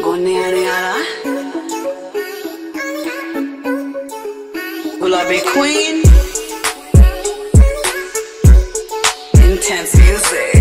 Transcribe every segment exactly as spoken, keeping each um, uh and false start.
Bonniere alla Gulabi Queen Intense music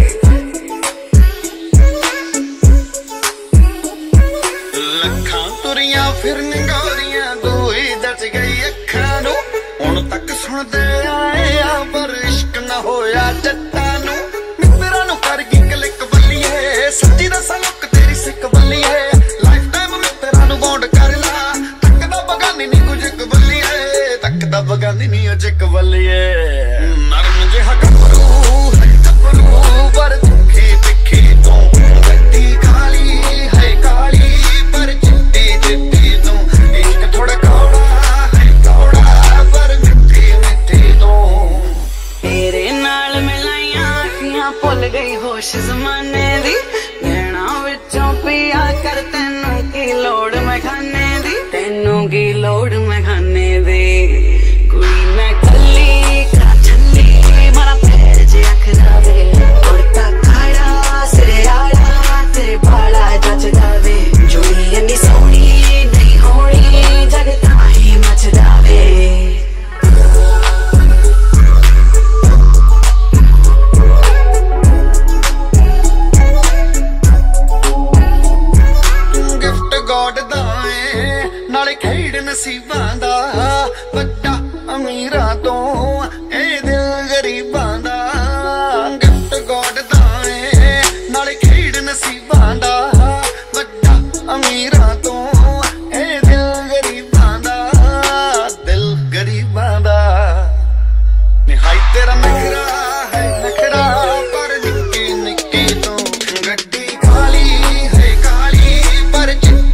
ਲੱਖਾਂ ਤੁਰੀਆਂ ਫਿਰਨ ਗੋਰੀਆਂ ਦੋਈ ਦਚ ਗਈ ਅੱਖਾਂ ਨੂੰ ਹੁਣ ਤੱਕ ਸੁਣਦੇ ਆਏ ਆ ਪਰ ਇਸ਼ਕ ਨਾ ਹੋਇਆ ਜੱਟਾਂ ਨੂੰ ਮਿੱਤਰਾਂ ਨੂੰ ਕਰ ਗਈ ਕਲਿੱਕ ਬੱਲੀਏ ਸੱਚੀ ਦੱਸਾਂ ਲੁੱਕ ਤੇਰੀ ਸਿੱਕ ਬੱਲੀਏ ਲਾਈਫ ਟਾਈਮ ਮਿੱਤਰਾਂ ਨੂੰ ਬੌਂਡ ਕਰ ਲਾ ਤੱਕਦਾ ਬਗਾਨੀ ਨਹੀਂ ਕੁਝ ਇੱਕ ਬੱਲੀਏ ਤੱਕਦਾ ਬਗਾਨੀ ਨਹੀਂ ਅੱਜ ਇੱਕ ਬੱਲੀਏ ਨਰਮ ਜਿਹਾ ਗੱਭਰੂ ਹੈ ਗੱਭਰੂ ਪਰ ਤਿੱਖੀ ਤਿੱਖੀ ਤੋਂ ਗੱਡੀ ਕਾਲੀ ਹੈ ਕਾਲੀ ਪਰ ਚਿੱਟੀ ਚਿੱਟੀ ਤੋਂ ਇਸ਼ਕ ਥੋੜਾ ਕੌੜਾ ਹੈ ਕੌੜਾ ਪਰ ਮਿੱਠੀ ਮਿੱਠੀ ਤੋਂ ਤੇਰੇ ਨਾਲ ਮਿਲਾਈਆਂ ਅੱਖੀਆਂ ਭੁੱਲ ਗਈ ਹੋਸ਼ ਜ਼ਮਾਨੇ ਦੀ ਨੈਣਾ ਵਿੱਚੋਂ ਪਿਆ ਕਰ ਤੈਨੂੰ ਕੀ ਲੋੜ ਮੈਂ ਖਾਨੇ ਦੀ ਤੈਨੂੰ ਕੀ ਲੋੜ ਮੈਂ ਖਾਨੇ ਦੀ ਕੁੜੀ ਮੈਂ ਕੱਲੀ ਕਾ ਛੱਲੀ ਮਾਰਾ ਪੈਰ ਜੇ ਅੱਖ ਲਾਵੇ ਕੁੜਤਾ ਕਾੜਾ ਸਿਰੇ ਆੜਾ ਤੇਰੇ ਬਾਲਾ ਜੱਚਦਾ ਵੇ ਜੋੜੀ ਇੰਨੀ ਸੋਹਣੀ ਨਹੀਂ ਹੋਣੀ ਜਗ ਤਾਂ ਹੀ ਮਚਦਾ ਵੇ ਗੋਡ ਦਾ ਏ ਨਾਲੇ ਖੇਡ ਨਸੀਬਾਂ ਦਾ ਵੱਡਾ ਅਮੀਰਾਂ ਤੋਂ ਇਹ ਦਿਲ ਗਰੀਬਾਂ ਦਾ ਗਿਫਟ ਗੋਡ ਦਾ ਏ ਨਾਲੇ ਖੇਡ ਨਸੀਬਾਂ ਦਾ ਵੱਡਾ ਅਮੀਰਾਂ ਤੋਂ ਇਹ ਦਿਲ ਗਰੀਬਾਂ ਦਾ ਦਿਲ ਗਰੀਬਾਂ ਦਾ ਨਿਹਾਈ ਤੇਰਾ ਨਖਰਾ ਹੈ ਨਖਰਾ ਪਰ ਨਿੱਕੀ ਨਿੱਕੀ ਤੋਂ ਗੱਡੀ ਕਾਲੀ ਹੈ ਕਾਲੀ ਪਰ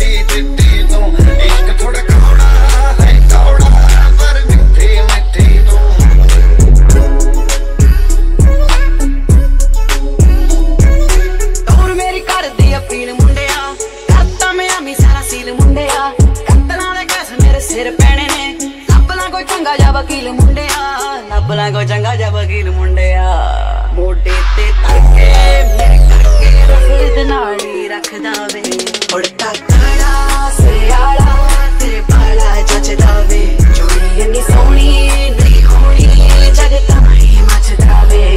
ਸਿਰ ਪੈਣੇ ਨੇ ਲੱਭ ਲਾ ਕੋਈ ਚੰਗਾ ਜਾ ਵਕੀਲ ਮੁੰਡਿਆ ਲੱਭ ਲਾ ਕੋਈ ਚੰਗਾ ਜਾ ਵਕੀਲ ਮੁੰਡਿਆ ਮੋਢੇ ਤੇ ਤੜਕੇ ਮੇਰੇ ਕਰਕੇ ਰਫਦ ਨਾਲ ਹੀ ਰੱਖਦਾ ਵੇ ਉੜਤਾ ਕਾੜਾ ਸਿਆਲਾ ਤੇਰੇ ਬਾਲਾ ਜੱਚਦਾ ਵੇ ਜੋੜੀ ਇੰਨੀ ਸੋਹਣੀ ਨਹੀਂ ਹੋਣੀ ਜਗ ਤਾਂ ਹੀ ਮਚਦਾ ਵੇ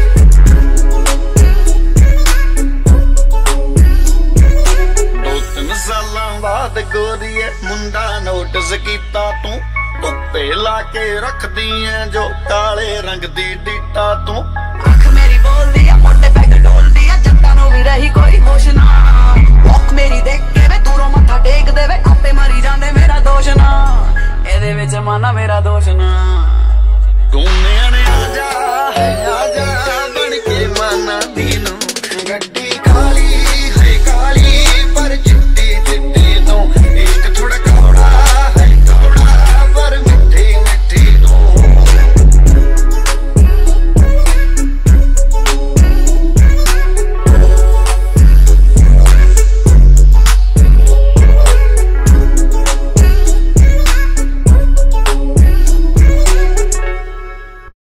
ਦੋ ਤਿੰਨ ਸਾਲਾਂ ਬਾਅਦ ਗੋਰੀਏ ਮੁੰਡਾ ਨੋਟਿਸ ਕੀਤਾ ਤੂੰ ਧੁੱਪੇ ਲਾ ਕੇ ਰੱਖਦੀ ਐ ਜੋ ਕਾਲੇ ਰੰਗ ਦੀ ਡੀਟਾ ਤੂੰ ਅੱਖ ਮੇਰੀ ਬੋਲਦੀ